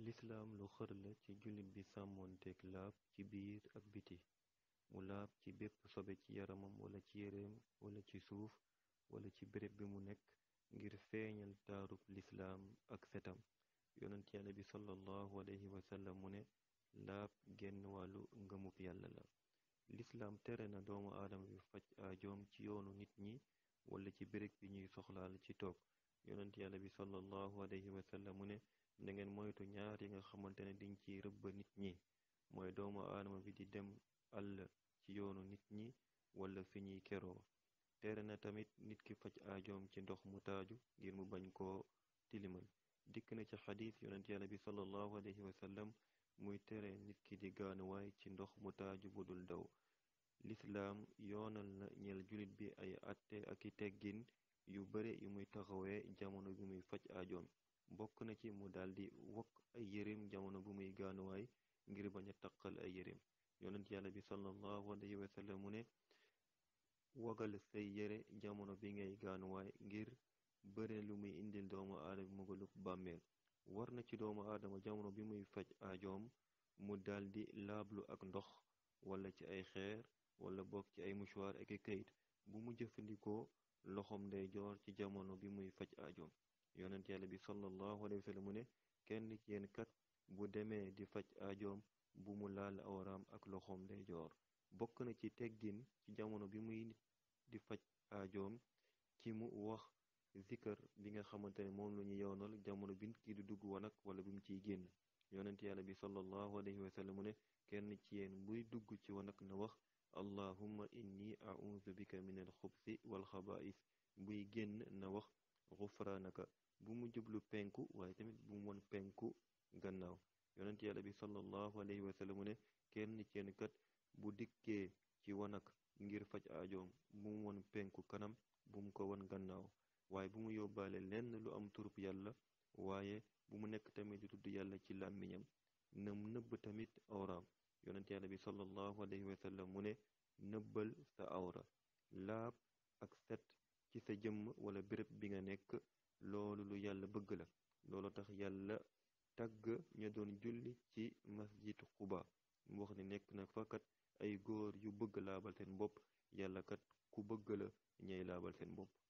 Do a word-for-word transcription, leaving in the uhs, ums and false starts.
lislaam lu xër la ci jullit bi sàmmoonteek laab ci biir ak biti mu laab ci bépp sobe ci yaramam wala ci yéreem wala ci suuf wala ci béréb bi mu nekk ngir feeñal taarub lislaam ak setam yonent yàlla bi sallallahu alayhi wasallam mu ne laab genn wàllu ngëmub yàlla la lislaam tere na doomu aadama bi faj aajoom ci yoonu nit ñi wala ci béréb bi ñuy soxlaal ci toog yonent yàlla bi sallallahu alayhi wasallam mu ne na ngeen moytu ñaar yi nga xamante ne diñ ci rëbba nit ñi mooy doomu aadama bi di dem àll ci yoonu nit ñi wala fi ñuy keroo tere na tamit nit ki faj aajoom ci ndox mu taaju ngir mu bañ koo tilimal dikk na ci xadiis yonent yàlla bi sallallahu alayhi wasallam muy tere nit ki di gaanuwaay ci ndox mu taaju bu dul daw lislaam yoonal na ñeel jullit bi ay àtte ak i teggin yu bare yu muy taxawee jamono bi muy faj aajoom bokk na ci mu daldi wokk ay yéreem jamono bu muy gaanuwaay ngir bañ a taqal ay yéreem yonent yàlla bi sallallahu alayhi wa sallam mu ne wagal say yére jamono bi ngay gaanuwaay ngir bare lu muy indil doomu aadama mugalub bàmmeel war na ci doomu aadama jamono bi muy faj aajoom mu daldi laablu ak ndox wala ci ay xeer wala bokk ci ay mouchoir ak i kayit bu mu jëfandikoo loxom ndeyjoor ci jamono bi muy faj aajoom yonent yàlla bi sallallahu alayhi wa sallam mu ne kenn ci yéen kat bu demee di faj aajoom bu mu laal awraam ak loxoom ndeyjoor bokk na ci teggin ci jamono bi muy di faj aajoom ci mu wax zikar bi nga xamante ne moom la ñu yoonal jamono bi nit ki di dugg wanag wala bi mu ciy génn yonent yàlla bi sallallahu alayhi wa sallam mu ne kenn ci yéen buy dugg ci wanag na wax allahumma inni a'udhu bika min al xubsi wal xabaa'is buy génn na wax xufraanaka bu mu jublu penku waaye tamit bu mu won penku gannaaw yonent yàlla bi sallallahu alayhi wa sallam mu ne kenn ci yéen kat bu dikkee ci wanag ngir faj aajoom bu mu won penku kanam bu mu ko won gannaaw waaye bu mu yóbbaale lenn lu am turub yàlla waaye bu mu nekk tamit di tudd yàlla ci làmmiñam na mu nëbb tamit awraam yonent yàlla bi sallallahu alayhi wa sallam mu ne nëbbal sa awra laab ak set ci sa jëmm wala béréb bi nga nekk loolu lu yàlla bëgg la loolu tax yàlla tàgg ña doon julli ci masjid Quba mu wax ni nekk na fakat ay góor yu bëgg laabal seen bopp yàlla kat ku bëgg la ñay laabal seen bopp